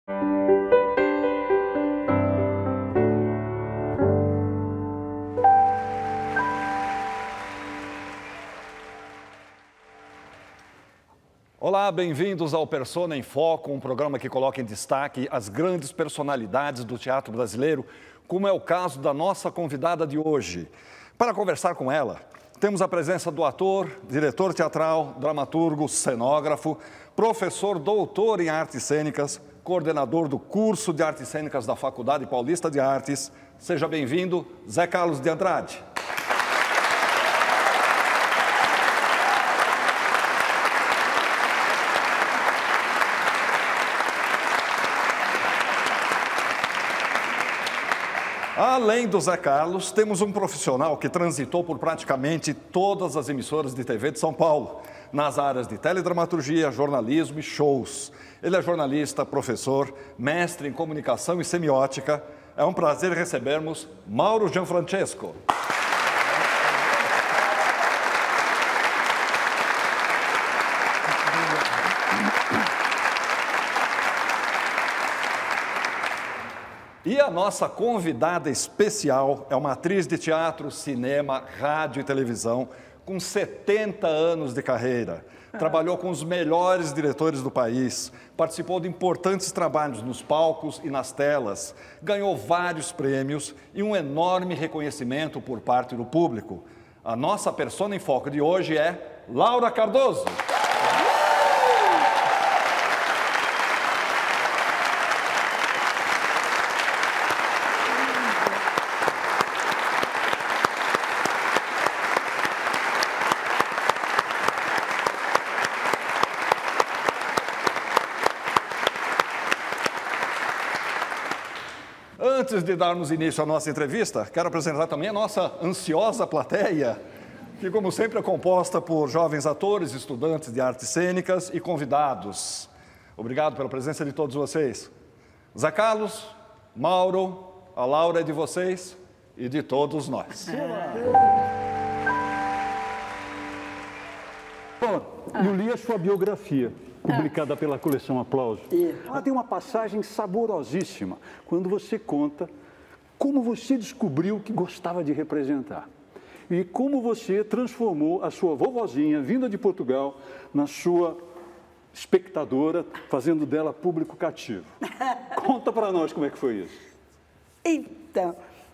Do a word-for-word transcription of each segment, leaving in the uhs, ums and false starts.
Olá, bem-vindos ao Persona em Foco, um programa que coloca em destaque as grandes personalidades do teatro brasileiro, como é o caso da nossa convidada de hoje. Para conversar com ela, temos a presença do ator, diretor teatral, dramaturgo, cenógrafo, professor doutor em artes cênicas, coordenador do curso de artes cênicas da Faculdade Paulista de Artes. Seja bem-vindo, Zé Carlos de Andrade. Além do Zé Carlos, temos um profissional que transitou por praticamente todas as emissoras de T V de São Paulo, nas áreas de teledramaturgia, jornalismo e shows. Ele é jornalista, professor, mestre em comunicação e semiótica. É um prazer recebermos Mauro Gianfrancesco. E a nossa convidada especial é uma atriz de teatro, cinema, rádio e televisão, com setenta anos de carreira. Trabalhou com os melhores diretores do país, participou de importantes trabalhos nos palcos e nas telas, ganhou vários prêmios e um enorme reconhecimento por parte do público. A nossa persona em foco de hoje é Laura Cardoso. Antes de darmos início à nossa entrevista, quero apresentar também a nossa ansiosa plateia, que, como sempre, é composta por jovens atores, estudantes de artes cênicas e convidados. Obrigado pela presença de todos vocês. Zé Carlos, Mauro, a Laura é de vocês e de todos nós. Bom, eu li a sua biografia, publicada pela coleção Aplauso. Ela tem uma passagem saborosíssima, quando você conta como você descobriu que gostava de representar. E como você transformou a sua vovozinha, vinda de Portugal, na sua espectadora, fazendo dela público cativo. Conta para nós como é que foi isso. Então,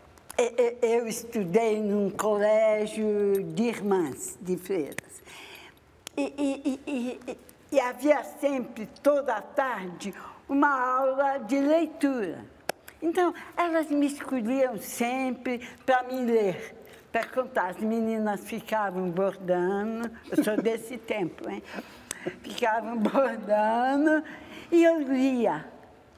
eu estudei num colégio de irmãs, de freiras. E, e, e, e, e havia sempre, toda a tarde, uma aula de leitura. Então, elas me escolhiam sempre para me ler, para contar. As meninas ficavam bordando, eu sou desse tempo, hein? Ficavam bordando e eu lia.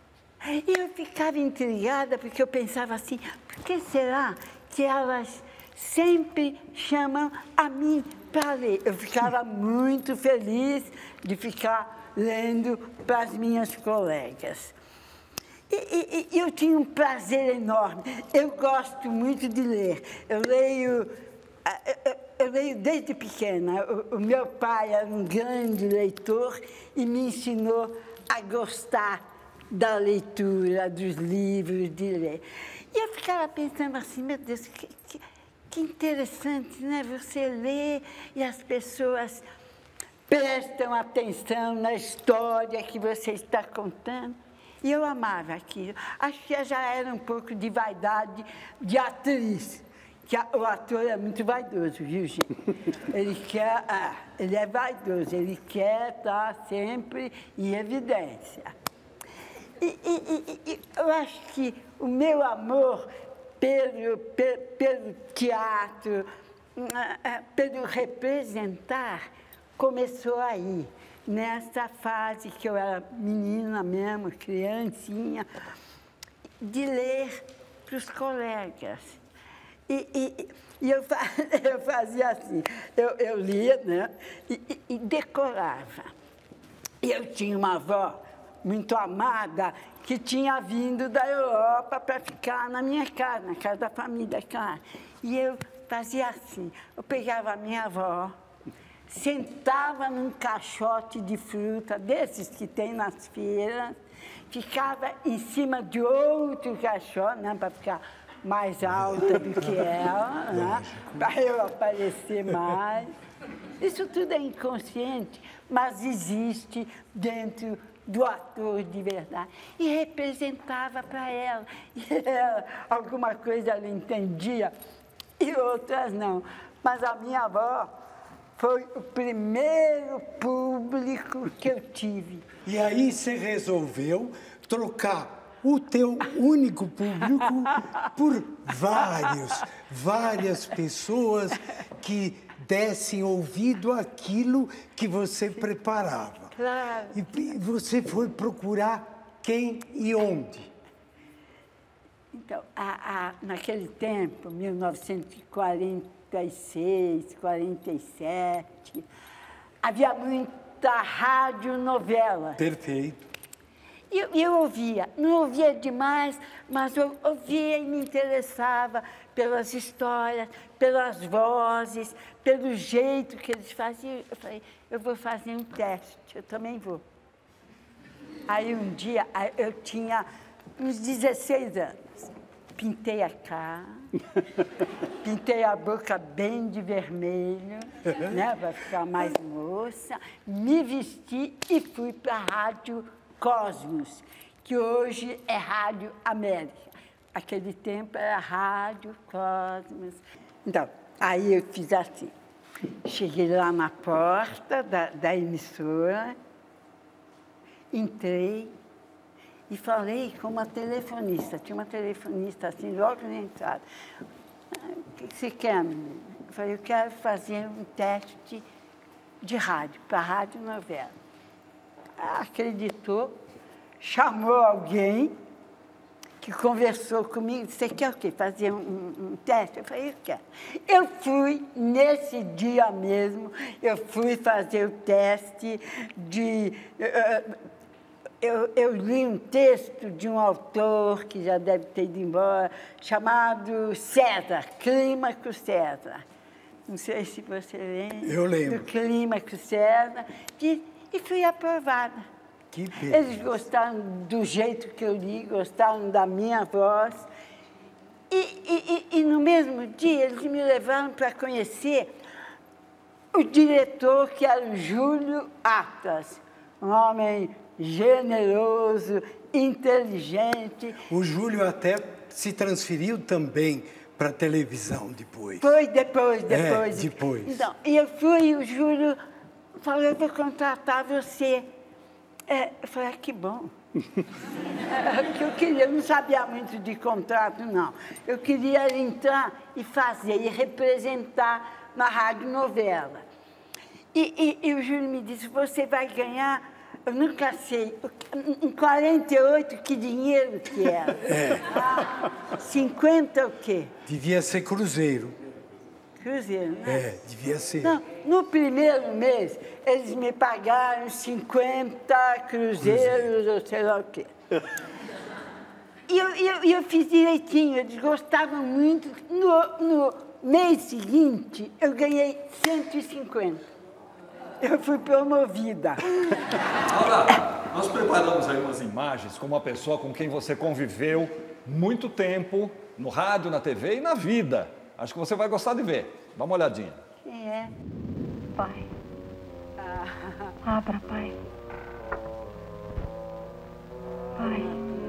E eu ficava intrigada, porque eu pensava assim, por que será que elas sempre chamam a mim para ler? Eu ficava muito feliz de ficar lendo para as minhas colegas. E, e, e eu tinha um prazer enorme. Eu gosto muito de ler. Eu leio, eu, eu leio desde pequena. O, o meu pai era um grande leitor e me ensinou a gostar da leitura, dos livros, de ler. E eu ficava pensando assim, meu Deus, que, que, que interessante, né? Você lê e as pessoas prestam atenção na história que você está contando. E eu amava aquilo. Acho que já era um pouco de vaidade de atriz, que a, o ator é muito vaidoso, viu, gente? Ele quer, ah, ele é vaidoso, ele quer estar sempre em evidência. E, e, e, e eu acho que o meu amor pelo, pelo, pelo teatro, pelo representar, começou aí, nessa fase que eu era menina mesmo, criancinha, de ler para os colegas. E, e, e eu, eu fazia assim, eu, eu lia, né, e, e, e decorava. E eu tinha uma avó muito amada, que tinha vindo da Europa para ficar na minha casa, na casa da família, claro. E eu fazia assim, eu pegava a minha avó, sentava num caixote de fruta, desses que tem nas feiras, ficava em cima de outro caixote, né, para ficar mais alta do que ela, né, para eu aparecer mais. Isso tudo é inconsciente, mas existe dentro do ator de verdade. E representava para ela. E ela, alguma coisa ela entendia e outras não. Mas a minha avó foi o primeiro público que eu tive. E aí você resolveu trocar o teu único público por vários, várias pessoas que dessem ouvido àquilo que você preparava. Claro. E você foi procurar quem e onde? Então, a, a, naquele tempo, mil novecentos e quarenta e seis, quarenta e sete, havia muita radionovela. Perfeito. E eu, eu ouvia, não ouvia demais, mas eu ouvia e me interessava pelas histórias, pelas vozes, pelo jeito que eles faziam. Eu falei, eu vou fazer um teste, eu também vou. Aí um dia, eu tinha uns dezesseis anos, pintei a cara, pintei a boca bem de vermelho, né, para ficar mais moça, me vesti e fui para a Rádio Cosmos, que hoje é Rádio América. Aquele tempo era Rádio Cosmos. Então, aí eu fiz assim. Cheguei lá na porta da, da emissora, entrei e falei com uma telefonista. Tinha uma telefonista assim, logo na entrada. O que você quer, menina? Eu falei, eu quero fazer um teste de rádio, para a rádio novela. Acreditou, chamou alguém que conversou comigo, você quer o quê? Fazer um, um teste? Eu falei, eu quero. Eu fui, nesse dia mesmo, eu fui fazer o teste de... Eu, eu li um texto de um autor que já deve ter ido embora, chamado César, Clímaco César. Não sei se você lembra. Eu lembro. Do Clímaco César. De, e fui aprovada. Que beleza. Eles gostaram do jeito que eu li, gostaram da minha voz. E, e, e, e no mesmo dia, eles me levaram para conhecer o diretor, que era o Júlio Atlas, um homem generoso, inteligente. O Júlio até se transferiu também para a televisão depois. Foi depois, depois. É, depois. Então, e eu fui, e o Júlio falou, eu vou contratar você. É, eu falei, ah, que bom. é, que eu queria, eu não sabia muito de contrato, não. Eu queria entrar e fazer, e representar na rádio novela. E, e, e o Júlio me disse, você vai ganhar, eu nunca sei, em quarenta e oito, que dinheiro que era? É. Ah, cinquenta o quê? Devia ser cruzeiro. Cruzeiro, né? É, devia ser. Não, no primeiro mês, eles me pagaram cinquenta cruzeiros, ou sei lá o quê. E eu, eu, eu fiz direitinho, eles gostavam muito. No, no mês seguinte, eu ganhei cento e cinquenta. Eu fui promovida. Laura, nós preparamos aí umas imagens com uma pessoa com quem você conviveu muito tempo, no rádio, na T V e na vida. Acho que você vai gostar de ver. Dá uma olhadinha. Quem é? Pai. Ah, Abra, pai. Pai.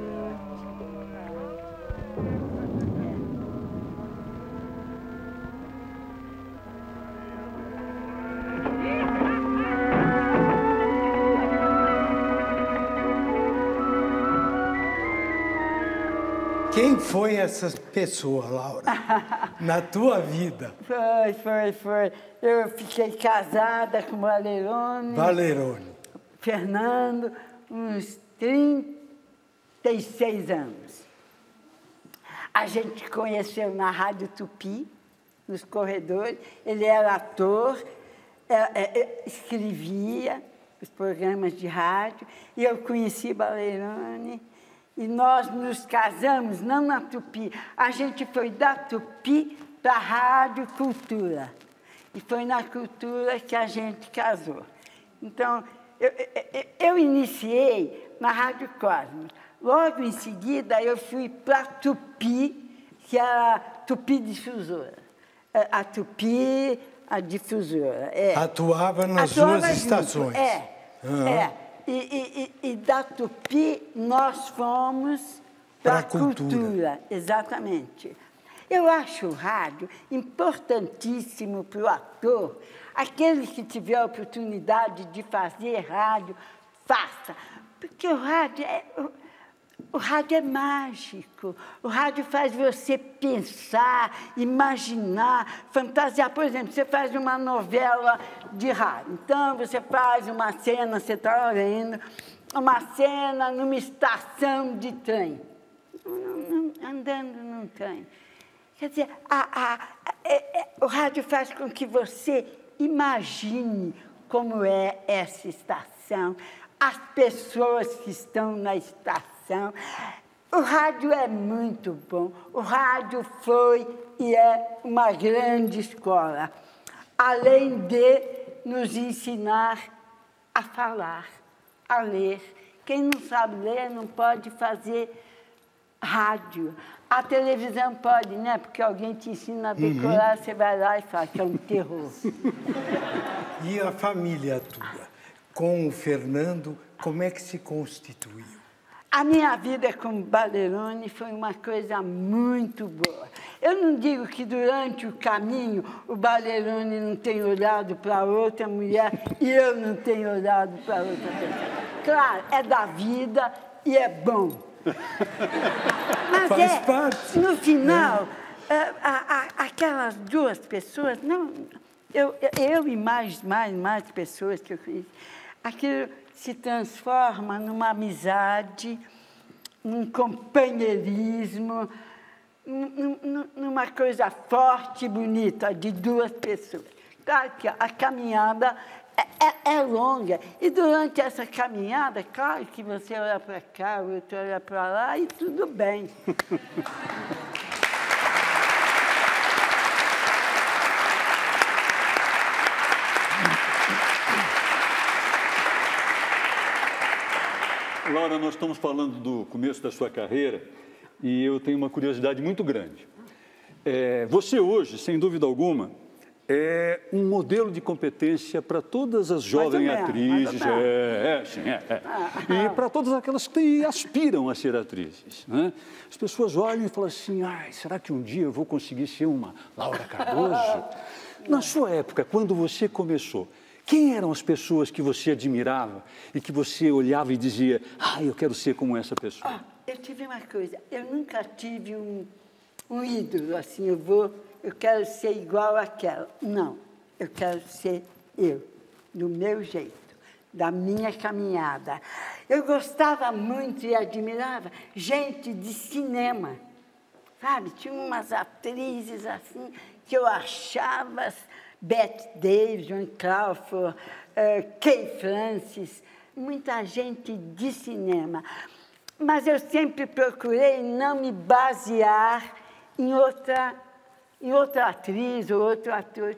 Quem foi essa pessoa, Laura, na tua vida? foi, foi, foi. Eu fiquei casada com o Valerone. Valerone. Fernando, uns trinta e seis anos. A gente conheceu na Rádio Tupi, nos corredores. Ele era ator, é, é, escrevia os programas de rádio, e eu conheci Valerone. E nós nos casamos, não na Tupi, a gente foi da Tupi para a Rádio Cultura. E foi na Cultura que a gente casou. Então, eu, eu, eu iniciei na Rádio Cosmos. Logo em seguida, eu fui para a Tupi, que é a Tupi Difusora. A Tupi, a Difusora. É. Atuava nas Atuava duas junto, estações. É, Uhum. é. E, e, e, e da Tupi, nós fomos para a cultura. cultura. Exatamente. Eu acho o rádio importantíssimo para o ator. Aquele que tiver a oportunidade de fazer rádio, faça. Porque o rádio é, o, o rádio é mágico. O rádio faz você pensar, imaginar, fantasiar. Por exemplo, você faz uma novela de rádio. Então, você faz uma cena, você está vendo, uma cena numa estação de trem. Andando num trem. Quer dizer, a, a, a, é, é, o rádio faz com que você imagine como é essa estação, as pessoas que estão na estação. O rádio é muito bom. O rádio foi e é uma grande escola, além de nos ensinar a falar, a ler. Quem não sabe ler não pode fazer rádio. A televisão pode, né? Porque alguém te ensina a decorar, uhum. Você vai lá e fala que é um terror. E a família tua, com o Fernando, como é que se constituiu? A minha vida com o Ballerone foi uma coisa muito boa. Eu não digo que durante o caminho o Ballerone não tem olhado para outra mulher e eu não tenho olhado para outra pessoa. Claro, é da vida e é bom. Mas faz é, parte. No final, é. a, a, aquelas duas pessoas, não, eu, eu e mais, mais, mais pessoas que eu conheci, aquilo se transforma numa amizade, num companheirismo, num, numa coisa forte e bonita de duas pessoas. Claro que a caminhada É, é, é longa. E durante essa caminhada, claro que você olha para cá, o outro olha para lá e tudo bem. Laura, nós estamos falando do começo da sua carreira e eu tenho uma curiosidade muito grande. É, você hoje, sem dúvida alguma, é um modelo de competência para todas as jovens menos, atrizes, é, é, sim, é, é. E para todas aquelas que aspiram a ser atrizes, né? As pessoas olham e falam assim, ai, será que um dia eu vou conseguir ser uma Laura Cardoso? Na sua época, quando você começou, quem eram as pessoas que você admirava e que você olhava e dizia, ah, eu quero ser como essa pessoa? Ah, eu tive uma coisa, eu nunca tive um, um ídolo, assim, eu vou... eu quero ser igual àquela. Não, eu quero ser eu, do meu jeito, da minha caminhada. Eu gostava muito e admirava gente de cinema, sabe? Tinha umas atrizes assim que eu achava, Bette Davis, Joan Crawford, uh, Kay Francis, muita gente de cinema. Mas eu sempre procurei não me basear em outra em outra atriz ou outro ator.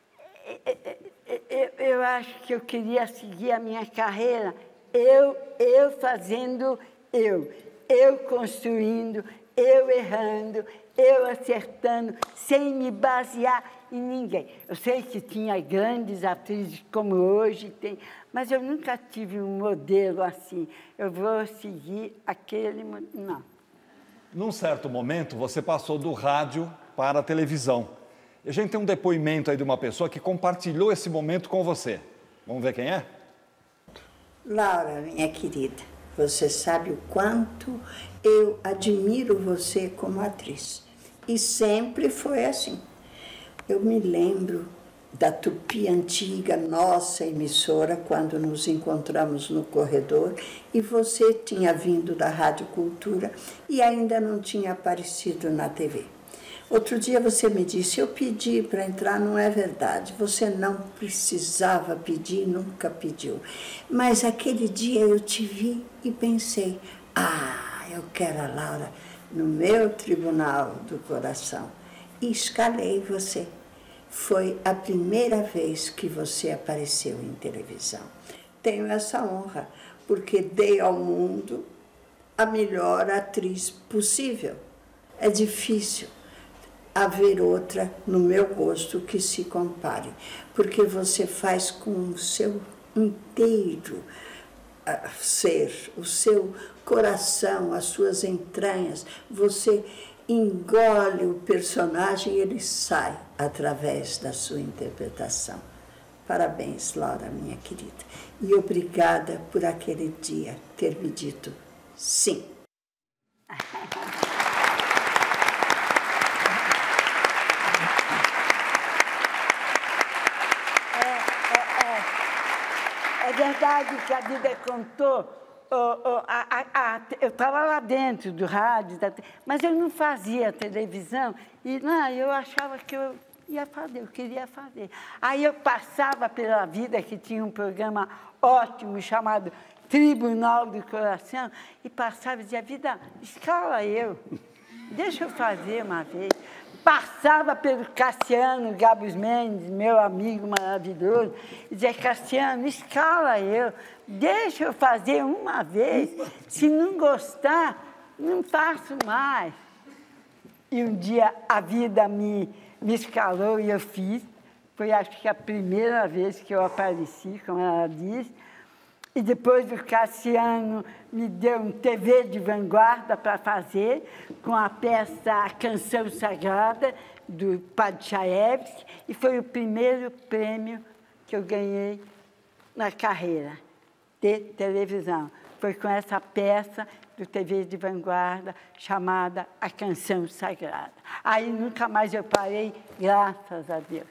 Eu, eu acho que eu queria seguir a minha carreira, eu, eu fazendo eu, eu construindo, eu errando, eu acertando, sem me basear em ninguém. Eu sei que tinha grandes atrizes como hoje tem, mas eu nunca tive um modelo assim. Eu vou seguir aquele... Não. Num certo momento, você passou do rádio para a televisão. E a gente tem um depoimento aí de uma pessoa que compartilhou esse momento com você. Vamos ver quem é? Laura, minha querida, você sabe o quanto eu admiro você como atriz. E sempre foi assim. Eu me lembro da Tupi antiga, nossa emissora, quando nos encontramos no corredor, e você tinha vindo da Rádio Cultura e ainda não tinha aparecido na T V. Outro dia você me disse, eu pedi para entrar, não é verdade, você não precisava pedir, nunca pediu. Mas aquele dia eu te vi e pensei, ah, eu quero a Laura no meu tribunal do coração. E escalei você. Foi a primeira vez que você apareceu em televisão. Tenho essa honra. porque dei ao mundo a melhor atriz possível. É difícil haver outra, no meu gosto, que se compare, porque você faz com o seu inteiro uh, ser, o seu coração, as suas entranhas, você engole o personagem e ele sai através da sua interpretação. Parabéns, Laura, minha querida, e obrigada por aquele dia ter me dito sim. É verdade que a vida contou, oh, oh, a, a, a, eu estava lá dentro do rádio, da, mas eu não fazia televisão, e não, eu achava que eu ia fazer, eu queria fazer. Aí eu passava pela vida, que tinha um programa ótimo chamado Tribunal do Coração, e passava e dizia, vida, escala eu, deixa eu fazer uma vez. Passava pelo Cassiano Gabus Mendes, meu amigo maravilhoso, e dizia, Cassiano, escala eu, deixa eu fazer uma vez, se não gostar, não faço mais. E um dia a vida me, me escalou e eu fiz, foi acho que a primeira vez que eu apareci, como ela disse, e depois o Cassiano me deu um T V de vanguarda para fazer, com a peça A Canção Sagrada, do Padchaevsky, e foi o primeiro prêmio que eu ganhei na carreira de televisão. Foi com essa peça do T V de vanguarda, chamada A Canção Sagrada. Aí nunca mais eu parei, graças a Deus.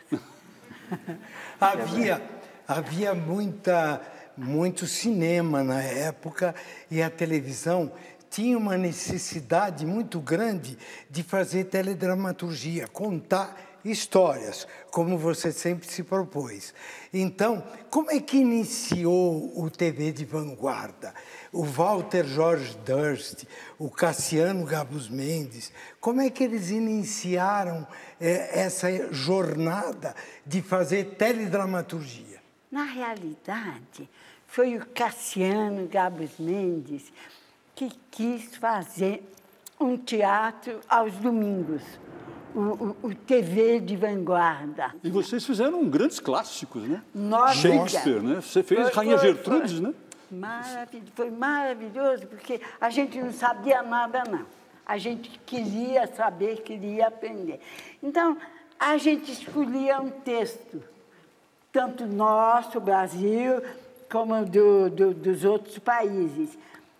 havia, havia muita... muito cinema na época e a televisão tinha uma necessidade muito grande de fazer teledramaturgia, contar histórias, como você sempre se propôs. Então, como é que iniciou o T V de vanguarda? O Walter George Durst, o Cassiano Gabus Mendes, como é que eles iniciaram eh, essa jornada de fazer teledramaturgia? Na realidade, foi o Cassiano Gabus Mendes que quis fazer um teatro aos domingos, o, o, o T V de vanguarda. E vocês fizeram grandes clássicos, né? Nossa. Shakespeare, né? Você fez Foi, Rainha foi, Gertrudes, foi. né? Maravilhoso, foi maravilhoso, porque a gente não sabia nada, não. A gente queria saber, queria aprender. Então, a gente escolhia um texto, tanto nosso, Brasil, como do, do, dos outros países.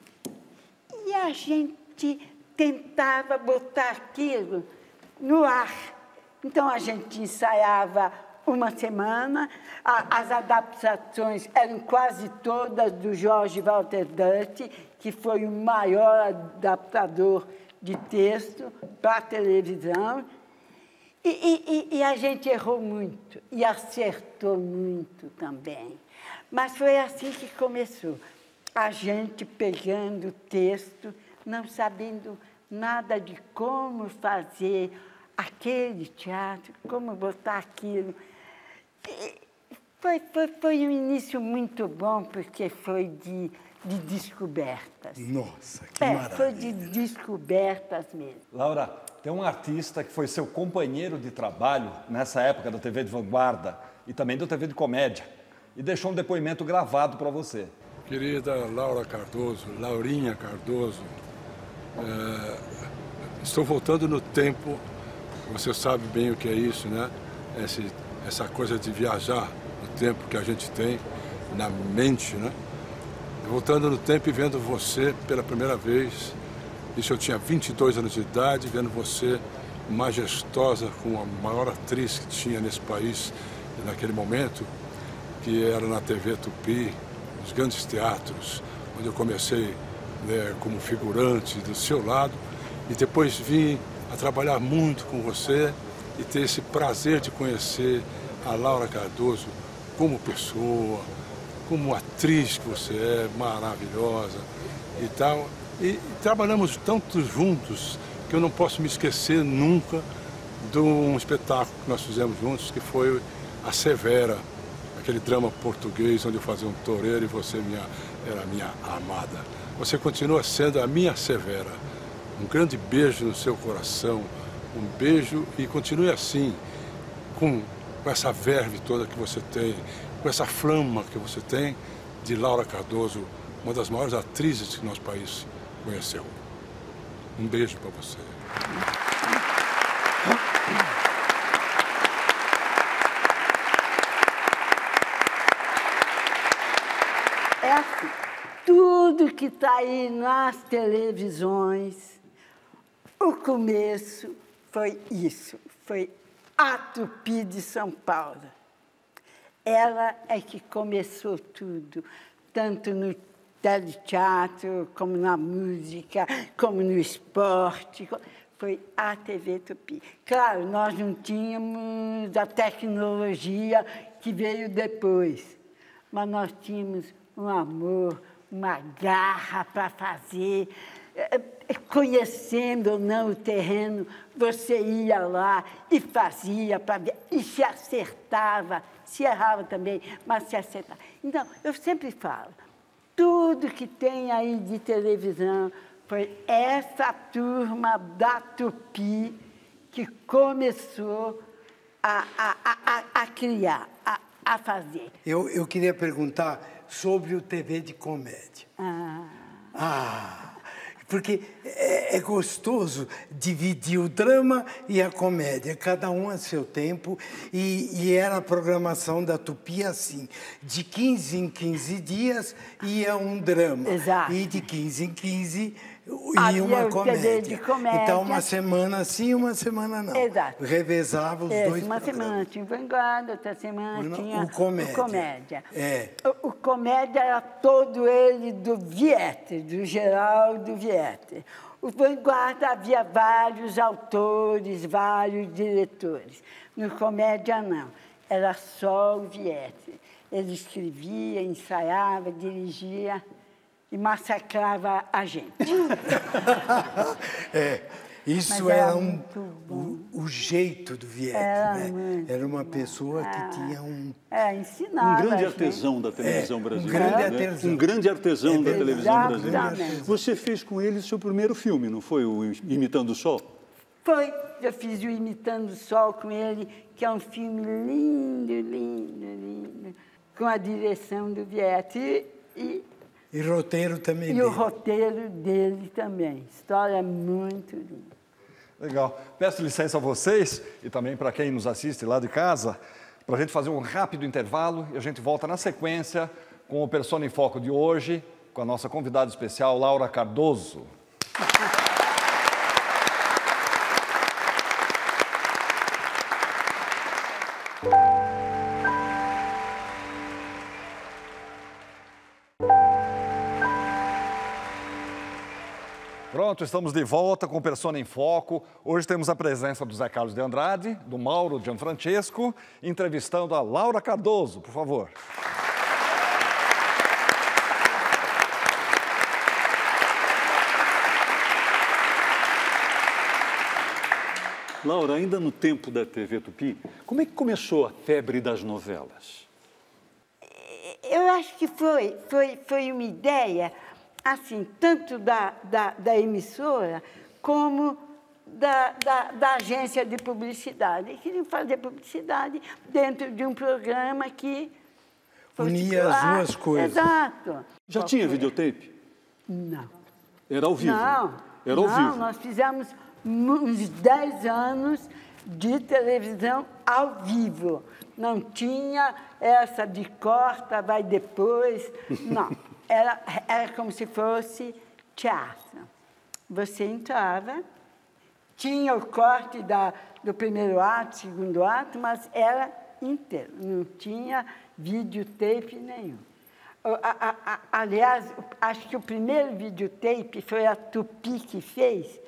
E a gente tentava botar aquilo no ar. Então, a gente ensaiava uma semana, a, as adaptações eram quase todas do George Walter Durst, que foi o maior adaptador de texto para a televisão. E, e, e a gente errou muito, e acertou muito também. Mas foi assim que começou. A gente pegando o texto, não sabendo nada de como fazer aquele teatro, como botar aquilo. E foi, foi, foi um início muito bom, porque foi de, de descobertas. Nossa, que é, maravilha. Foi de descobertas mesmo. Laura, tem um artista que foi seu companheiro de trabalho nessa época do T V de vanguarda e também do T V de comédia e deixou um depoimento gravado para você. Querida Laura Cardoso, Laurinha Cardoso, é, estou voltando no tempo, você sabe bem o que é isso, né? Esse, essa coisa de viajar no tempo que a gente tem na mente, né? Voltando no tempo e vendo você pela primeira vez, isso eu tinha vinte e dois anos de idade, vendo você majestosa, com a maior atriz que tinha nesse país naquele momento, que era na T V Tupi, nos grandes teatros, onde eu comecei, né, como figurante do seu lado, e depois vim a trabalhar muito com você e ter esse prazer de conhecer a Laura Cardoso como pessoa, como atriz que você é, maravilhosa e tal. E, e trabalhamos tanto juntos que eu não posso me esquecer nunca de um espetáculo que nós fizemos juntos, que foi A Severa, aquele drama português onde eu fazia um toureiro e você minha era a minha amada. Você continua sendo a minha Severa. Um grande beijo no seu coração, um beijo e continue assim, com, com essa verve toda que você tem, com essa flama que você tem, de Laura Cardoso, uma das maiores atrizes que nosso país conheceu. Um beijo para você. É assim, tudo que está aí nas televisões, o começo foi isso, foi a Tupi de São Paulo. Ela é que começou tudo, tanto no teleteatro, como na música, como no esporte. Foi a T V Tupi. Claro, nós não tínhamos a tecnologia que veio depois, mas nós tínhamos um amor, uma garra para fazer. Conhecendo ou não o terreno, você ia lá e fazia para ver, e se acertava, se errava também, mas se acertava. Então, eu sempre falo, tudo que tem aí de televisão foi essa turma da Tupi que começou a, a, a, a criar, a, a fazer. Eu, eu queria perguntar sobre o T V de comédia. Ah. Ah! Porque é, é gostoso dividir o drama e a comédia, cada um a seu tempo, e, e era a programação da Tupi assim, de quinze em quinze dias ia um drama. Exato. E de quinze em quinze Havia ia uma o comédia. T V de comédia. Então, uma semana sim, uma semana não. Exato. Revezava os É, dois uma programas. semana tinha o Vanguarda, outra semana Não, tinha o Comédia. o Comédia. É. O, o Comédia era todo ele do Vietre, do Geraldo Vietre. O Vanguarda havia vários autores, vários diretores. No Comédia, não. Era só o Vietre. Ele escrevia, ensaiava, dirigia e massacrava a gente. É, isso Mas era era um, muito bom. o, o jeito do Vietre, Era né? muito Era uma bom. pessoa que Ah. tinha um... É, ensinava. Um grande a gente. artesão da televisão É, um brasileira. grande né? artesão. Um grande artesão da É, televisão exatamente. brasileira. Você fez com ele seu primeiro filme, não foi? O Imitando o Sol? Foi. Eu fiz o Imitando o Sol com ele, que é um filme lindo, lindo, lindo, com a direção do Vietre e, E roteiro também e dele. o roteiro dele também. História muito linda. Legal. Peço licença a vocês e também para quem nos assiste lá de casa, para a gente fazer um rápido intervalo e a gente volta na sequência com o Persona em Foco de hoje, com a nossa convidada especial, Laura Cardoso. Pronto, estamos de volta com o Persona em Foco. Hoje temos a presença do Zé Carlos de Andrade, do Mauro Gianfrancesco, entrevistando a Laura Cardoso, por favor. Laura, ainda no tempo da T V Tupi, como é que começou a febre das novelas? Eu acho que foi, foi, foi uma ideia, assim, tanto da, da, da emissora como da, da, da agência de publicidade. Eles queriam fazer publicidade dentro de um programa que fosse Unia as claro. duas coisas. Exato. Já Qual tinha foi? videotape? Não. Era ao vivo? Não, Era ao não, vivo? nós fizemos uns dez anos de televisão ao vivo. Não tinha essa de corta, vai depois. Não, era, era como se fosse teatro. Você entrava, tinha o corte da, do primeiro ato, segundo ato, mas era inteiro, não tinha videotape nenhum. A, a, a, aliás, acho que o primeiro videotape foi a Tupi que fez.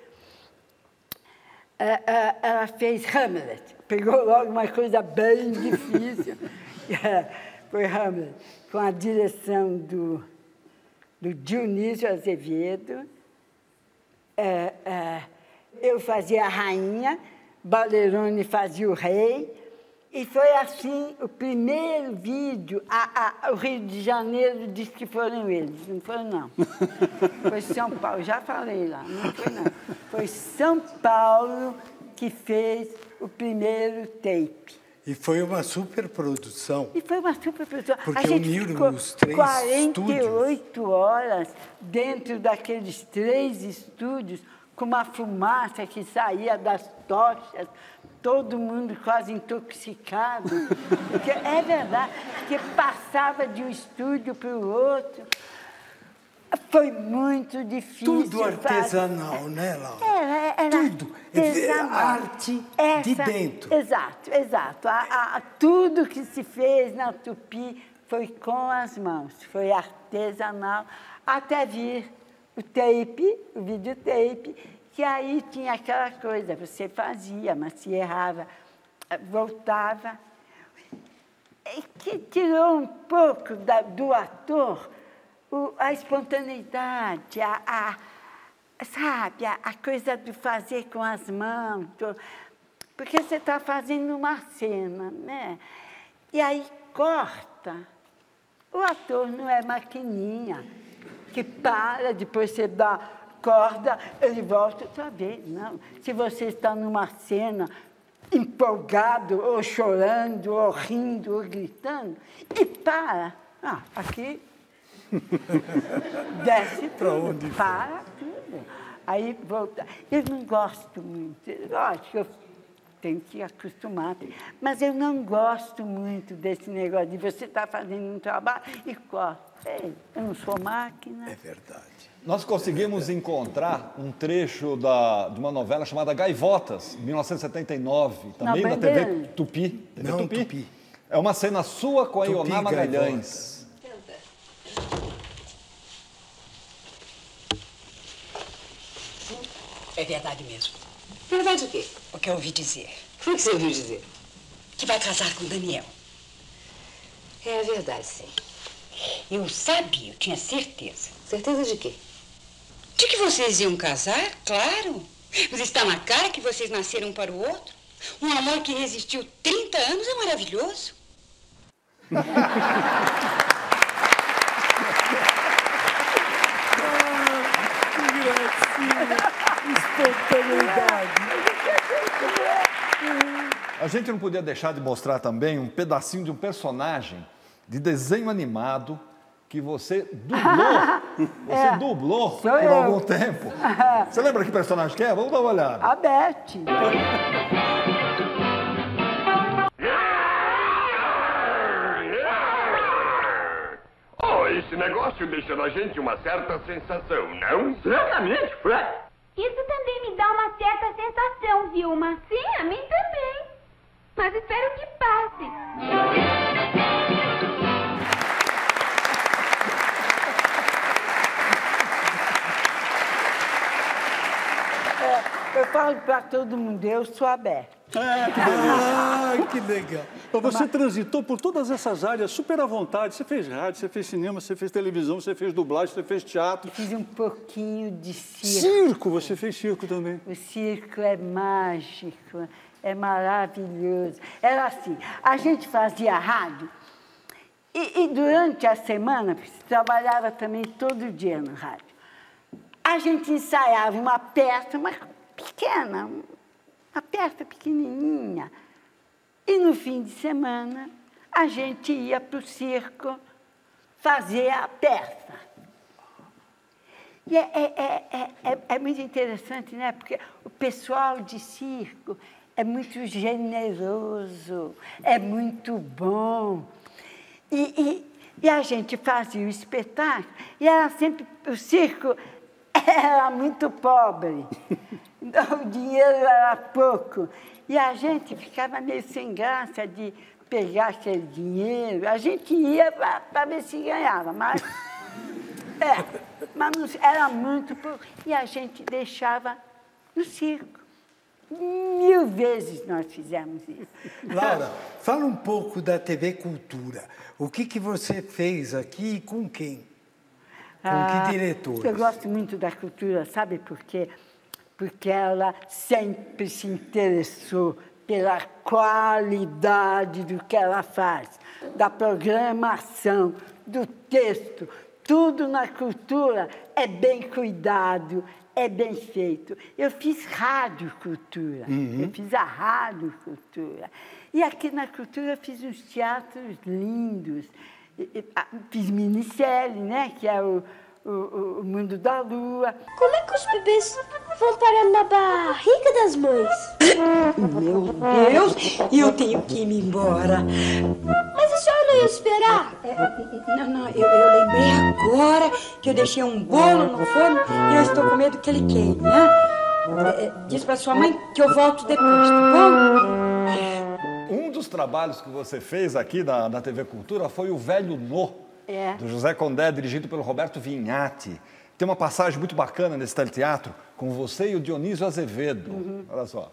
Ela fez Hamlet. Pegou logo uma coisa bem difícil. Foi Hamlet, com a direção do, do Dionísio Azevedo. É, é, eu fazia a rainha, Balerone fazia o rei, E foi assim, o primeiro vídeo, a, a, o Rio de Janeiro disse que foram eles, não foram não. Foi São Paulo, já falei lá, não foi não. Foi São Paulo que fez o primeiro tape. E foi uma superprodução. E foi uma superprodução. Porque a gente uniram ficou os três quarenta e oito estúdios. horas dentro daqueles três estúdios, com uma fumaça que saía das tochas, todo mundo quase intoxicado. Porque é verdade, porque passava de um estúdio para o outro. Foi muito difícil. Tudo artesanal, fazer. né, Laura? Era, era Tudo. artesanal. Arte Essa, de dentro. Exato, exato. A, a, tudo que se fez na Tupi foi com as mãos, foi artesanal, até vir o tape, o videotape, que aí tinha aquela coisa, você fazia, mas se errava, voltava. E que tirou um pouco da, do ator o, a espontaneidade, a, a, sabe, a, a coisa de fazer com as mãos. Porque você está fazendo uma cena, né? E aí corta. O ator não é maquininha, que para, depois você dá corda, ele volta outra vez. Não. Se você está numa cena empolgado, ou chorando, ou rindo, ou gritando, e para. Ah, aqui desce tudo, para tudo. Aí volta. Eu não gosto muito, lógico, eu tenho que acostumar, mas eu não gosto muito desse negócio de você estar fazendo um trabalho e corta. Ei, eu não sou máquina. É verdade. Nós conseguimos encontrar um trecho da, de uma novela chamada Gaivotas, mil novecentos e setenta e nove, também Na da Bandeira. T V Tupi. T V Não, Tupi. Tupi. É uma cena sua com a Tupi, Ioná Magalhães. É verdade mesmo. Verdade o quê? O que eu ouvi dizer. O que você ouviu dizer? Que vai casar com o Daniel. É a verdade, sim. Eu sabia, eu tinha certeza. Certeza de quê? De que vocês iam casar, claro. Mas está na cara que vocês nasceram um para o outro. Um amor que resistiu trinta anos é maravilhoso. A gente não podia deixar de mostrar também um pedacinho de um personagem de desenho animado que você dublou. Você é, dublou por eu. algum tempo. Você lembra que personagem que é? Vamos dar uma olhada. A Beth. Oh, esse negócio deixa na gente uma certa sensação, não? Certamente, Fred. Isso também me dá uma certa sensação, Vilma. Sim, a mim também. Mas espero que passe. Eu falo para todo mundo, eu sou aberta. É, que beleza. Ah, que legal. Você transitou por todas essas áreas super à vontade. Você fez rádio, você fez cinema, você fez televisão, você fez dublagem, você fez teatro. Fiz um pouquinho de circo. Circo, você fez circo também. O circo é mágico, é maravilhoso. Era assim, a gente fazia rádio e, e durante a semana, porque você trabalhava também todo dia no rádio, a gente ensaiava uma peça, uma pequena, uma peça pequenininha. E no fim de semana, a gente ia para o circo fazer a peça. E é, é, é, é, é muito interessante, né? Porque o pessoal de circo é muito generoso, é muito bom. E, e, e a gente fazia o espetáculo, e era sempre, o circo era muito pobre, então o dinheiro era pouco. E a gente ficava meio sem graça de pegar aquele dinheiro. A gente ia para ver se ganhava, mas, é, mas não, era muito pouco. E a gente deixava no circo. Mil vezes nós fizemos isso. Laura, fala um pouco da T V Cultura. O que, que você fez aqui e com quem? Com Ah, que diretores? eu gosto muito da cultura, sabe por quê? Porque ela sempre se interessou pela qualidade do que ela faz, da programação, do texto. Tudo na cultura é bem cuidado, é bem feito. Eu fiz rádio cultura, uhum. eu fiz a rádio cultura. E aqui na cultura eu fiz uns teatros lindos. Fiz minissérie, né, que é o, o, o Mundo da Lua. Como é que os bebês vão parar na barriga das mães? Meu Deus, eu tenho que ir me embora. Mas a senhora não ia esperar? É, não, não, eu, eu lembrei agora que eu deixei um bolo no forno e eu estou com medo que ele queime, né? É, diz pra sua mãe que eu volto depois, tá bom? Um dos trabalhos que você fez aqui na, na T V Cultura foi o Velho Nô, é. do José Condé, dirigido pelo Roberto Vignati. Tem uma passagem muito bacana nesse teleteatro com você e o Dionísio Azevedo. Uhum. Olha só.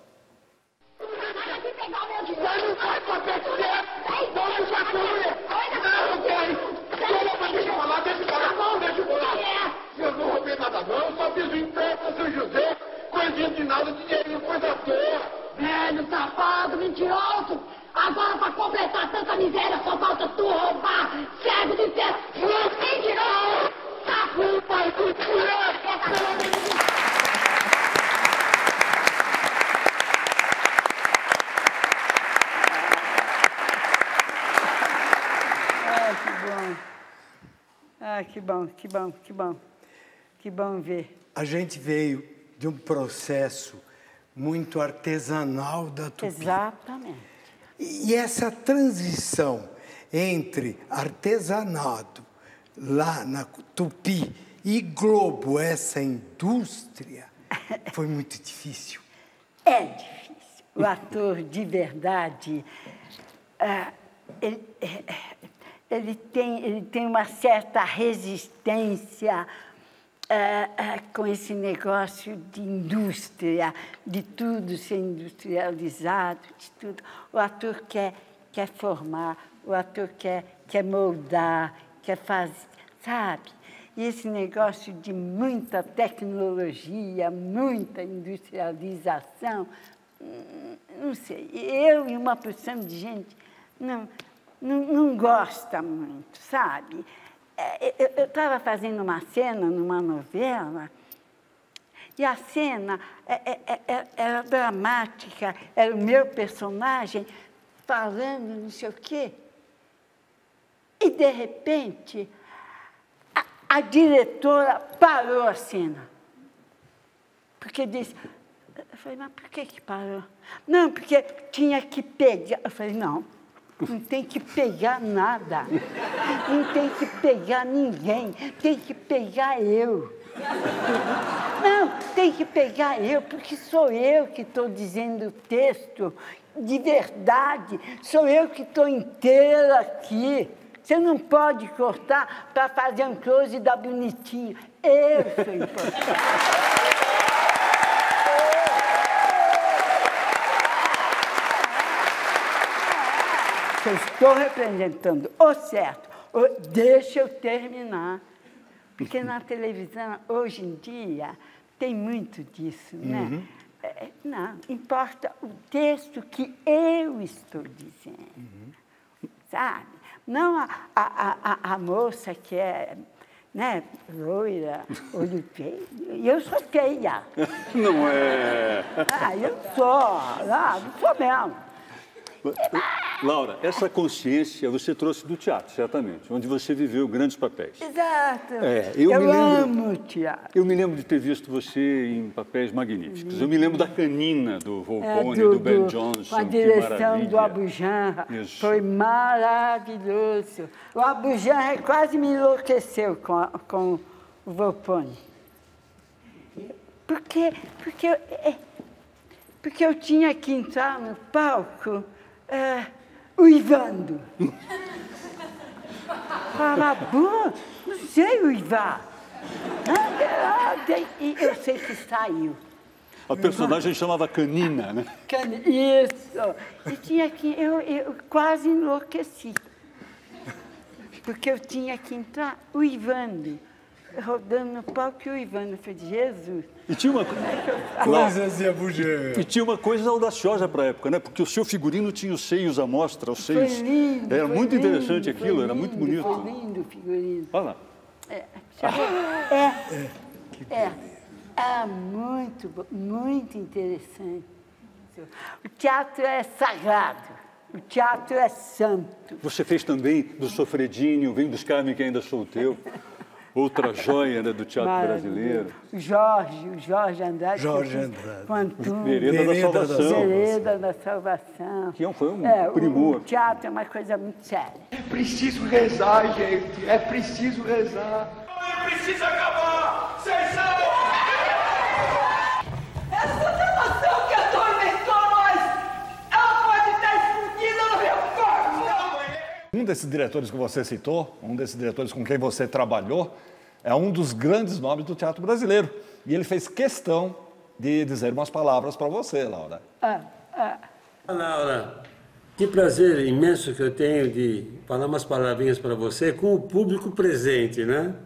Eu não roubei nada não, eu só fiz um empréstimo ao seu José, coisinha de nada, dinheirinho, coisa à toa. Velho, safado, mentiroso! Agora, pra completar tanta miséria, só falta tu roubar! Cego de pé! Mentiroso! Tá culpa do Ah, que bom, que bom, que bom. Que bom ver. A gente veio de um processo muito artesanal da Tupi. Exatamente. E essa transição entre artesanato lá na Tupi e Globo, essa indústria, foi muito difícil. É difícil. O ator de verdade, ah, ele, ele, tem, ele tem uma certa resistência ah, ah, com esse negócio de indústria, de tudo ser industrializado, de tudo. O ator quer, quer formar, o ator quer, quer moldar, quer fazer, sabe? E esse negócio de muita tecnologia, muita industrialização, não sei, eu e uma porção de gente não, não, não gosta muito, sabe? Eu estava fazendo uma cena numa novela e a cena era dramática, era o meu personagem falando não sei o quê. E, de repente, a, a diretora parou a cena. Porque disse... Eu falei, mas por que que parou? Não, porque tinha que pegar. Eu falei, não, não tem que pegar nada. Não tem que pegar ninguém. Tem que pegar eu. Não, tem que pegar eu, porque sou eu que estou dizendo o texto de verdade. Sou eu que estou inteira aqui. Você não pode cortar para fazer um close e dar bonitinho. Eu sou importante. Eu estou representando o certo. Deixa eu terminar. Porque na televisão, hoje em dia, tem muito disso, né? Uhum. É, não, importa o texto que eu estou dizendo, uhum. Sabe? Não a, a, a, a moça que é, né, loira, olho feio. Eu sou feia. Não é? Ah, eu sou. Ah, não sou mesmo. Laura, essa consciência você trouxe do teatro, certamente, onde você viveu grandes papéis. Exato. É, eu eu me lembro, amo o teatro. Eu me lembro de ter visto você em papéis magníficos. Eu me lembro da Canina, do Volpone, é, do, do Ben Johnson. Com a direção do Abujamra. Foi maravilhoso. O Abujamra quase me enlouqueceu com, a, com o Volpone. Porque, porque, porque eu tinha que entrar no palco É, uivando. Fala, bom, não sei uivar. E eu sei que saiu. A personagem chamava Canina, né? Can... Isso. E tinha que... Eu, eu quase enlouqueci. Porque eu tinha que entrar uivando. rodando no palco e o Ivano foi de Jesus. E tinha uma Coisas de Abujanra. E tinha uma coisa audaciosa para a época, né? Porque o seu figurino tinha os seios à mostra, os Foi seios. lindo, Era foi muito lindo, interessante foi aquilo, era lindo, muito bonito. Foi lindo o figurino. Olha lá. É, é, é, é muito, bo- muito interessante. O teatro é sagrado, o teatro é santo. Você fez também do Sofredinho, Vem Buscar-me que ainda sou teu. Outra joia, né, do teatro Maravilhoso. brasileiro. O Jorge, o Jorge Andrade. Jorge que eu fiz Andrade. Com Antônio. Vereda da Vereda da Salvação. Vereda da Salvação. Que foi um É, o- primor. O teatro é uma coisa muito séria. É preciso rezar, gente. É preciso rezar. Precisa acabar! Vocês são... Essa delação que atormentou nós, ela pode estar explodida no meu corpo! Um desses diretores que você citou, um desses diretores com quem você trabalhou, é um dos grandes nomes do teatro brasileiro. E ele fez questão de dizer umas palavras para você, Laura. Ah, ah. Laura, que prazer imenso que eu tenho de falar umas palavrinhas para você com o público presente, né?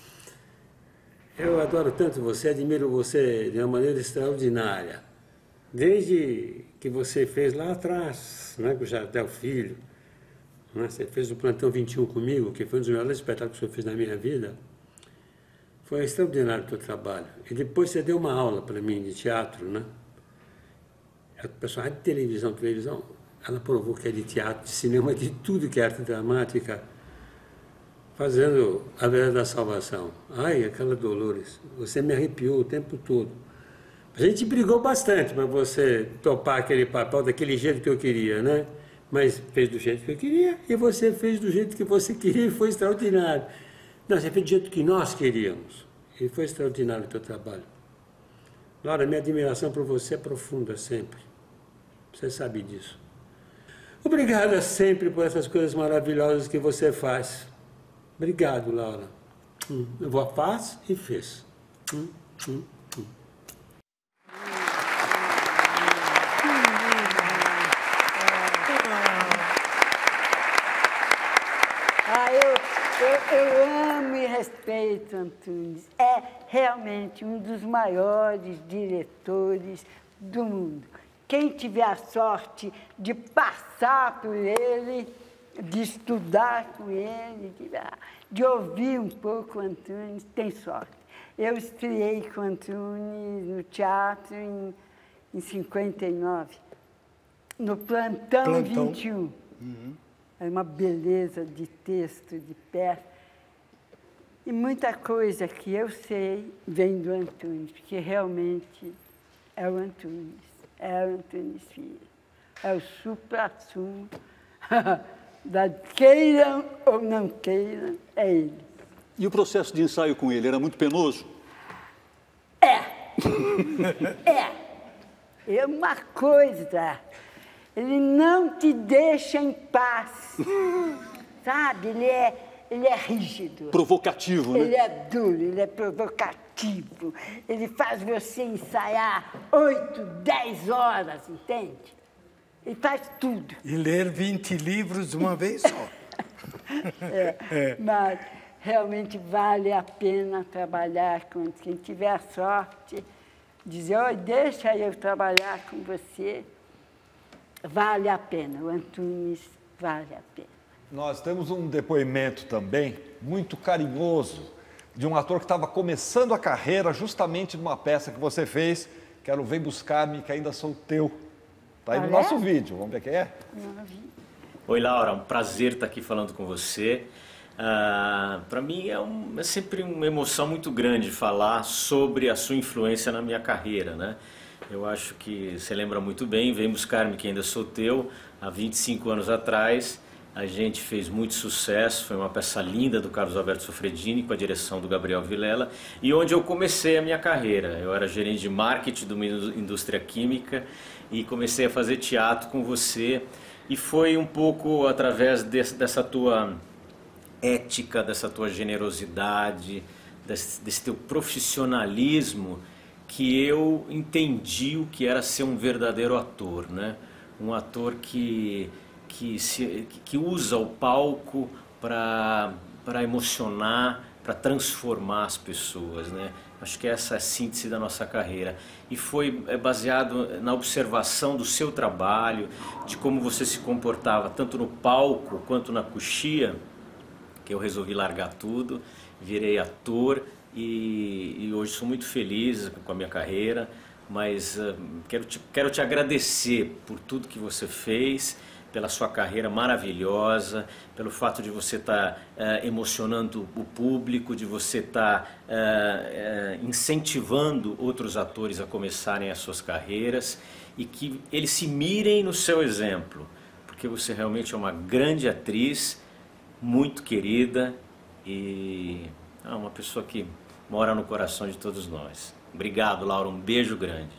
Eu adoro tanto você, admiro você de uma maneira extraordinária. Desde que você fez lá atrás, né, com o Jardel Filho, né, você fez o Plantão vinte e um comigo, que foi um dos melhores espetáculos que eu fiz na minha vida. Foi extraordinário o teu trabalho. E depois você deu uma aula para mim de teatro, né? A pessoa de televisão, televisão, ela provou que é de teatro, de cinema, de tudo que é arte dramática, fazendo A Vereda da Salvação. Ai, aquela Dolores, você me arrepiou o tempo todo. A gente brigou bastante para você topar aquele papel daquele jeito que eu queria, né? Mas fez do jeito que eu queria e você fez do jeito que você queria e foi extraordinário. Não, você fez do jeito que nós queríamos. E foi extraordinário o teu trabalho. Laura, minha admiração por você é profunda sempre. Você sabe disso. Obrigada sempre por essas coisas maravilhosas que você faz. Obrigado, Laura. Hum, eu vou faz e fez. Hum, hum, hum. Ah, eu, eu, eu amo e respeito Antunes. É realmente um dos maiores diretores do mundo. Quem tiver a sorte de passar por ele, de estudar com ele, de, de ouvir um pouco o Antunes, tem sorte. Eu estreiei com o Antunes no teatro em, em cinquenta e nove, no Plantão, Plantão. vinte e um. Uhum. É uma beleza de texto, de peça. E muita coisa que eu sei vem do Antunes, porque realmente é o Antunes, é o Antunes Filho. É o supra-sumo da queiram ou não queiram, é ele. E o processo de ensaio com ele era muito penoso? É. É. É uma coisa. Ele não te deixa em paz. Sabe? Ele é, ele é rígido. Provocativo, né? Ele é duro, ele é provocativo. Ele faz você ensaiar oito, dez horas, entende? Ele faz tudo. E ler vinte livros de uma vez só. É, É. Mas realmente vale a pena trabalhar com quem tiver a sorte, dizer, oi, deixa eu trabalhar com você. Vale a pena, o Antunes vale a pena. Nós temos um depoimento também muito carinhoso de um ator que estava começando a carreira justamente numa peça que você fez, que era o Vem Buscar-me, que ainda sou teu. Está aí Ah, no é? nosso vídeo, vamos ver quem é? Oi, Laura, um prazer estar aqui falando com você. Ah, para mim é, um, é sempre uma emoção muito grande falar sobre a sua influência na minha carreira, né? Eu acho que você lembra muito bem, Vem Buscar-me que ainda sou teu, há vinte e cinco anos atrás. A gente fez muito sucesso, foi uma peça linda do Carlos Alberto Sofredini, com a direção do Gabriel Vilela, e onde eu comecei a minha carreira. Eu era gerente de marketing de uma indústria química e comecei a fazer teatro com você. E foi um pouco através desse, dessa tua ética, dessa tua generosidade, desse, desse teu profissionalismo, que eu entendi o que era ser um verdadeiro ator, né? Um ator que, que, se, que usa o palco para para emocionar, para transformar as pessoas, né? Acho que essa é a síntese da nossa carreira. E foi baseado na observação do seu trabalho, de como você se comportava, tanto no palco quanto na coxia, que eu resolvi largar tudo, virei ator e, e hoje sou muito feliz com a minha carreira, mas uh, quero, te, quero te agradecer por tudo que você fez, pela sua carreira maravilhosa, pelo fato de você estar tá, uh, emocionando o público, de você estar tá, uh, uh, incentivando outros atores a começarem as suas carreiras e que eles se mirem no seu exemplo, porque você realmente é uma grande atriz, muito querida e é uma pessoa que mora no coração de todos nós. Obrigado, Laura, um beijo grande.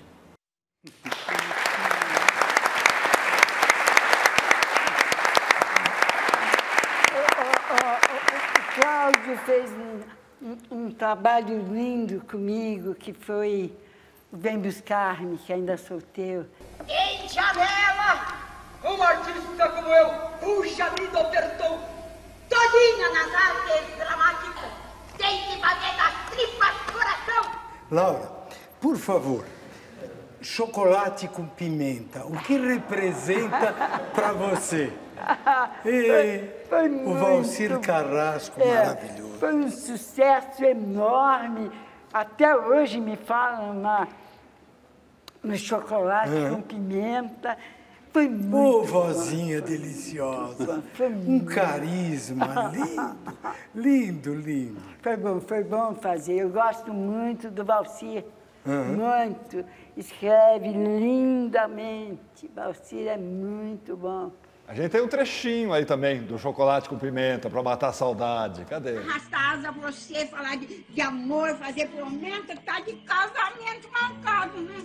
O Cláudio fez um, um, um trabalho lindo comigo, que foi o Vem Buscar-me, que ainda solteiro. Em janela, um artista como eu, puxa vida, apertou todinha nas artes dramáticas, tem que bater nas tripas do coração. Laura, por favor, chocolate com pimenta, o que representa para você? E foi, foi o Valcir Carrasco, é, maravilhoso. Foi um sucesso enorme. Até hoje me falam na, no chocolate é. com pimenta. Foi muito Ô, vozinha deliciosa. Foi um muito carisma lindo, lindo, lindo. Foi bom, foi bom fazer. Eu gosto muito do Valcir, uhum. muito. Escreve lindamente. Valcir é muito bom. A gente tem um trechinho aí também do chocolate com pimenta para matar a saudade. Cadê? Arrastar asa você, falar de, de amor, fazer promessa, tá de casamento marcado, né?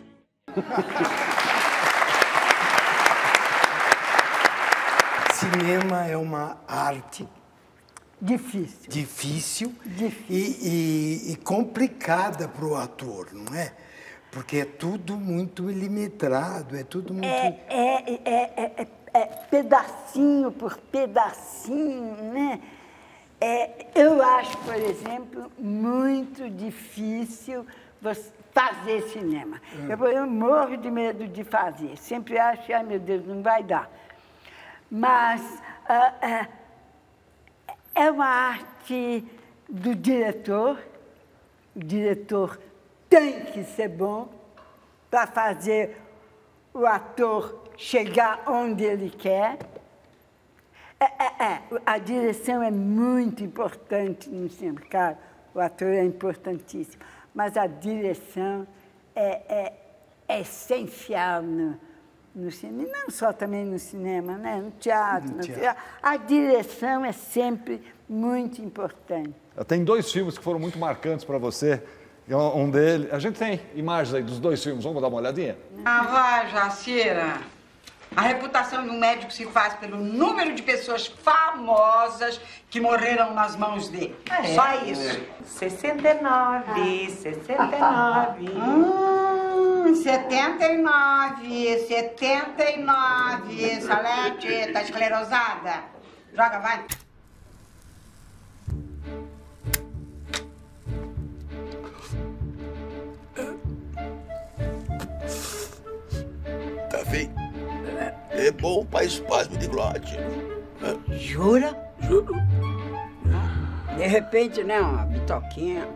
Cinema é uma arte difícil, difícil, difícil. E, e, e complicada para o ator, não é? Porque é tudo muito milimetrado, é tudo muito... É, é, é, é, é, é pedacinho por pedacinho, né? É, eu acho, por exemplo, muito difícil você fazer cinema. Hum. Eu, eu morro de medo de fazer. Sempre acho, ai meu Deus, não vai dar. Mas uh, uh, é uma arte do diretor. O diretor tem que ser bom para fazer o ator chegar onde ele quer. É, é, é, a direção é muito importante no cinema. Claro, o ator é importantíssimo, mas a direção é, é, é essencial no, no cinema. E não só também no cinema, né? No teatro, no teatro. teatro. A direção é sempre muito importante. Tem dois filmes que foram muito marcantes para você. Um deles... A gente tem imagens aí dos dois filmes. Vamos dar uma olhadinha? Ah, vai, Jacira. A reputação de um médico se faz pelo número de pessoas famosas que morreram nas mãos dele. É. Só isso. sessenta e nove, sessenta e nove. Hum, setenta e nove, setenta e nove. Salete, tá esclerosada? Joga, vai. Café é bom para espasmo de glote. Jura? Juro. De repente, né? Uma bitoquinha.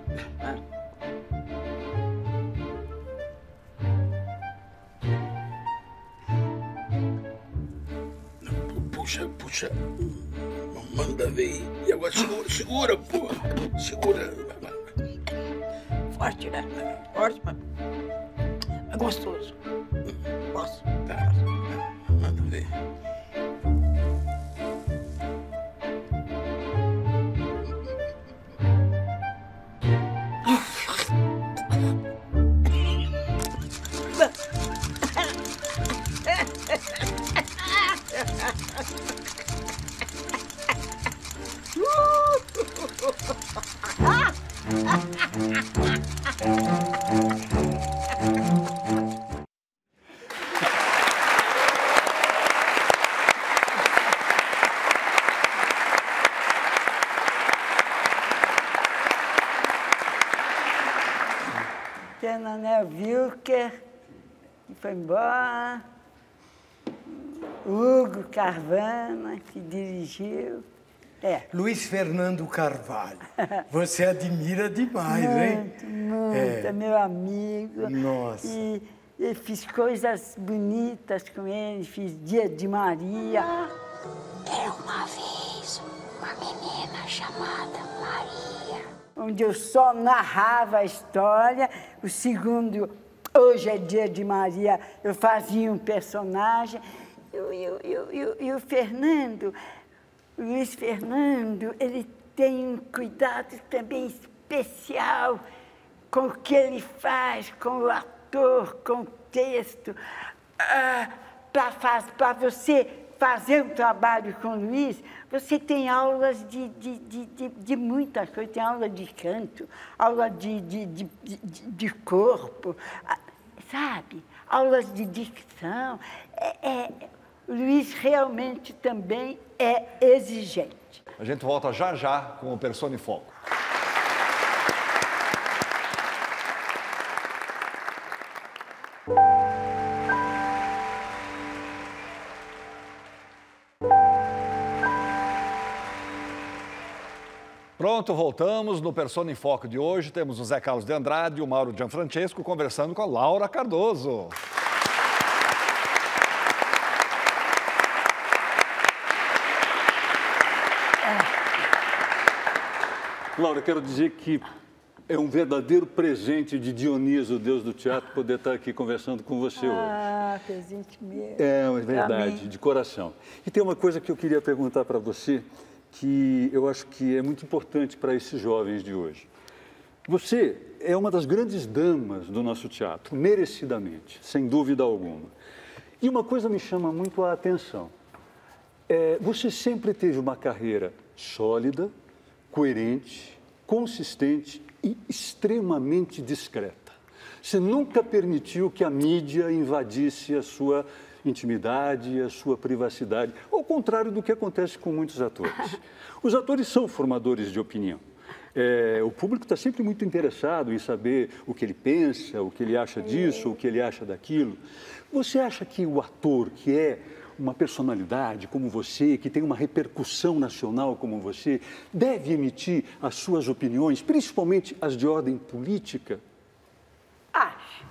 Puxa, puxa. Manda ver. E agora segura, segura, pô. Segura. Forte, né? Forte, mas é gostoso. Posso? Tá. Manda ver. Zucker, que foi embora, Hugo Carvana, que dirigiu. É. Luiz Fernando Carvalho. Você admira demais, muito, hein? Muito, muito. É. é meu amigo. Nossa. E eu fiz coisas bonitas com ele, fiz Dia de Maria. Era uma vez uma menina chamada Maria. Onde eu só narrava a história. O segundo, Hoje é Dia de Maria, eu fazia um personagem. E o Fernando... Luiz Fernando, ele tem um cuidado também especial com o que ele faz, com o ator, com o texto. Ah, para você fazer um trabalho com o Luiz, você tem aulas de, de, de, de, de muita coisa. Tem aula de canto, aula de, de, de, de, de corpo, sabe? Aulas de dicção. É, é, o Luiz realmente também é exigente. A gente volta já já com o Persona em Foco. Pronto, voltamos. No Persona em Foco de hoje temos o Zé Carlos de Andrade e o Mauro Gianfrancesco conversando com a Laura Cardoso. Laura, quero dizer que é um verdadeiro presente de Dioniso, o deus do teatro, poder estar aqui conversando com você hoje. Ah, presente mesmo. É, é verdade, de coração. E tem uma coisa que eu queria perguntar para você, que eu acho que é muito importante para esses jovens de hoje. Você é uma das grandes damas do nosso teatro, merecidamente, sem dúvida alguma. E uma coisa me chama muito a atenção. É, você sempre teve uma carreira sólida, coerente, consistente e extremamente discreta. Você nunca permitiu que a mídia invadisse a sua intimidade, a sua privacidade, ao contrário do que acontece com muitos atores. Os atores são formadores de opinião. É, o público está sempre muito interessado em saber o que ele pensa, o que ele acha disso, o que ele acha daquilo. Você acha que o ator, que é uma personalidade como você, que tem uma repercussão nacional como você, deve emitir as suas opiniões, principalmente as de ordem política? Acho.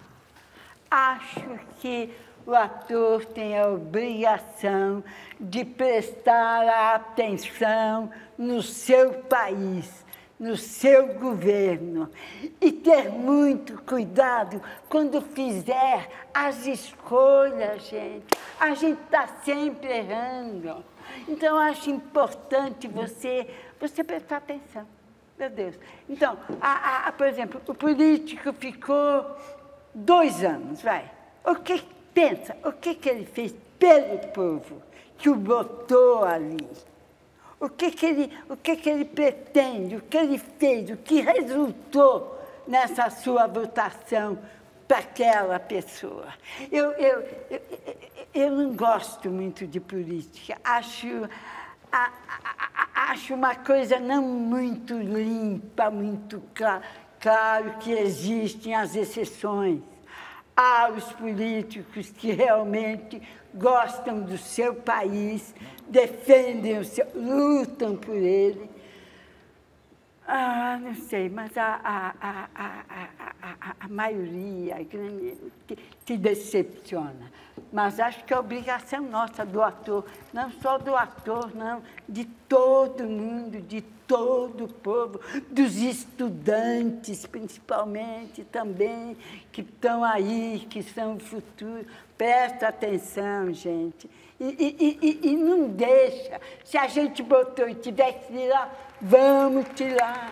Acho que o ator tem a obrigação de prestar atenção no seu país, no seu governo, e ter muito cuidado quando fizer as escolhas, gente. A gente está sempre errando. Então, acho importante você, você prestar atenção. Meu Deus. Então, a, a, por exemplo, o político ficou dois anos, vai. O que pensa? O que, que ele fez pelo povo que o botou ali? O que que ele, o que que ele pretende, o que ele fez, o que resultou nessa sua votação para aquela pessoa. Eu, eu, eu, eu não gosto muito de política, acho, a, a, acho uma coisa não muito limpa, muito clara, claro que existem as exceções. Há os políticos que realmente gostam do seu país, defendem o seu, lutam por ele. Ah, não sei, mas a, a, a, a, a, a maioria, a grande, te, te decepciona. Mas acho que é obrigação nossa, do ator, não só do ator, não, de todo mundo, de todo o povo, dos estudantes, principalmente, também, que estão aí, que são o futuro. Presta atenção, gente. E, e, e, e não deixa. Se a gente botou e tiver que tirar, vamos tirar.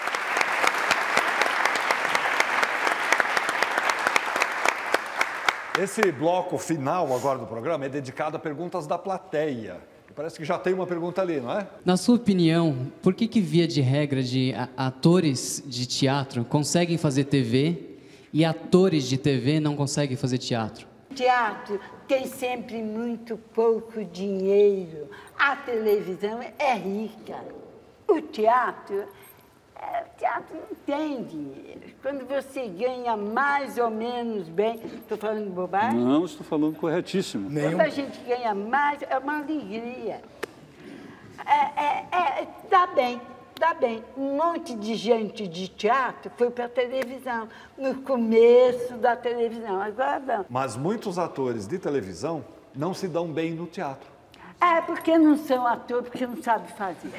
Esse bloco final agora do programa é dedicado a perguntas da plateia. Parece que já tem uma pergunta ali, não é? Na sua opinião, por que que, via de regra, de atores de teatro conseguem fazer T V e atores de T V não conseguem fazer teatro? O teatro tem sempre muito pouco dinheiro. A televisão é rica. O teatro É, o teatro não tem dinheiro. Quando você ganha mais ou menos bem... Estou falando bobagem? Não, estou falando corretíssimo. Quando a gente ganha mais, é uma alegria. É, é, é, dá bem, dá bem. Um monte de gente de teatro foi para a televisão, no começo da televisão. Agora não. Mas muitos atores de televisão não se dão bem no teatro. É porque não são atores, porque não sabem fazer.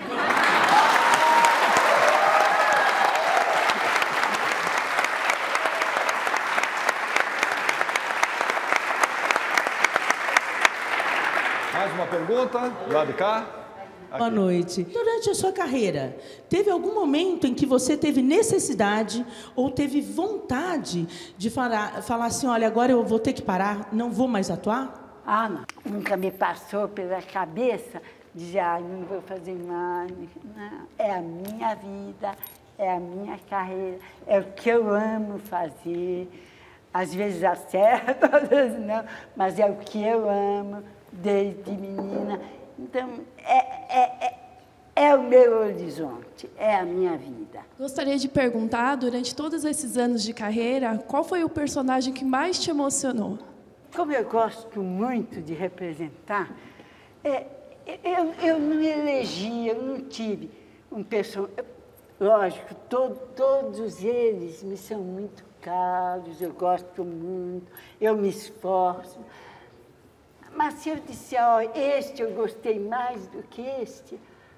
Mais uma pergunta? Lá de cá? Aqui. Boa noite. Durante a sua carreira, teve algum momento em que você teve necessidade ou teve vontade de falar, falar assim, olha, agora eu vou ter que parar, não vou mais atuar? Ah, não. Nunca me passou pela cabeça dizer, ah, não vou fazer mais. Não. É a minha vida, é a minha carreira, é o que eu amo fazer. Às vezes acerto, às vezes não, mas é o que eu amo desde menina. Então, é, é, é, é o meu horizonte, é a minha vida. Gostaria de perguntar, durante todos esses anos de carreira, qual foi o personagem que mais te emocionou? Como eu gosto muito de representar, é, eu, eu não elegi, eu não tive um personagem. Lógico, todo, todos eles me são muito caros, eu gosto muito, eu me esforço. Mas se eu disser, ó, este eu gostei mais do que este,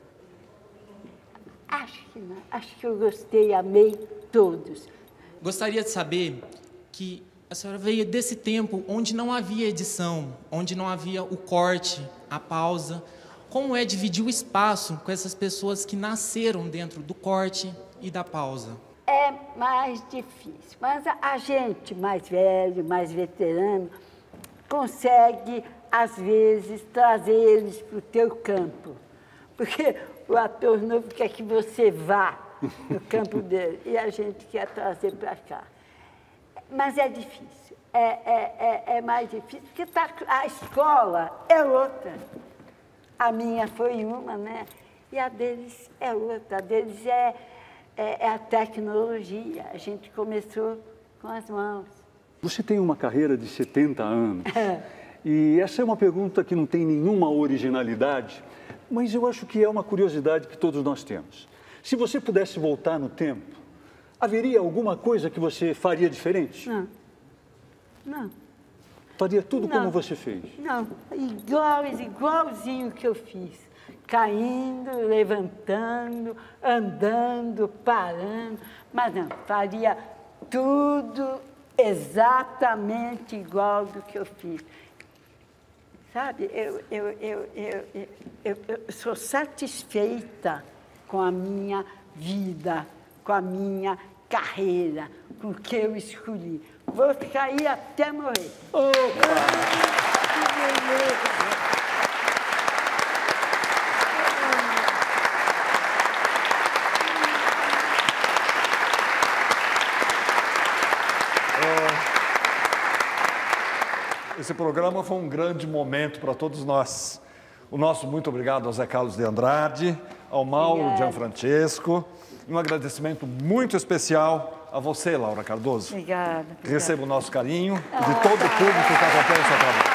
acho que não. Acho que eu gostei, amei todos. Gostaria de saber que a senhora veio desse tempo onde não havia edição, onde não havia o corte, a pausa. Como é dividir o espaço com essas pessoas que nasceram dentro do corte e da pausa? É mais difícil, mas a, a gente mais velho, mais veterano, consegue, às vezes, trazer eles para o teu campo. Porque o ator novo quer que você vá no campo dele e a gente quer trazer para cá. Mas é difícil, é, é, é, é mais difícil, porque tá, a escola é outra. A minha foi uma, né? E a deles é outra. A deles é, é, é a tecnologia. A gente começou com as mãos. Você tem uma carreira de setenta anos. E essa é uma pergunta que não tem nenhuma originalidade, mas eu acho que é uma curiosidade que todos nós temos. Se você pudesse voltar no tempo, haveria alguma coisa que você faria diferente? Não. Não. Faria tudo Não. como você fez? Não, igual, igualzinho que eu fiz. Caindo, levantando, andando, parando. Mas não, faria tudo exatamente igual do que eu fiz. Sabe, eu, eu, eu, eu, eu, eu, eu sou satisfeita com a minha vida, com a minha carreira, com o que eu escolhi. Vou ficar aí até morrer. Opa! Que beleza! Esse programa foi um grande momento para todos nós. O nosso muito obrigado ao Zé Carlos de Andrade, ao Mauro Gianfrancesco, e um agradecimento muito especial a você, Laura Cardoso. Obrigada. Receba o nosso carinho e de todo o público que acompanha o seu trabalho.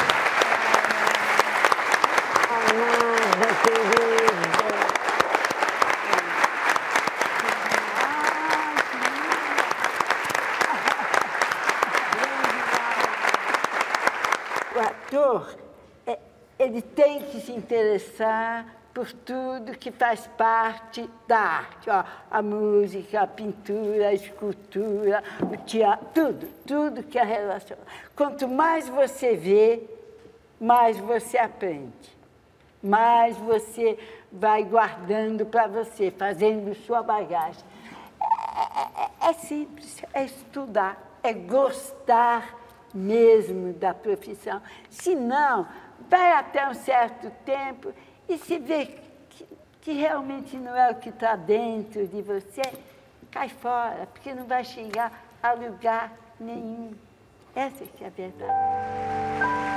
O ator, é, ele tem que se interessar por tudo que faz parte da arte. Ó, a música, a pintura, a escultura, o teatro, tudo, tudo que é relacionado. Quanto mais você vê, mais você aprende. Mais você vai guardando para você, fazendo sua bagagem. É, é, é simples, é estudar, é gostar mesmo da profissão. Se não, vai até um certo tempo e se vê que, que realmente não é o que está dentro de você, cai fora, porque não vai chegar a lugar nenhum. Essa que é a verdade.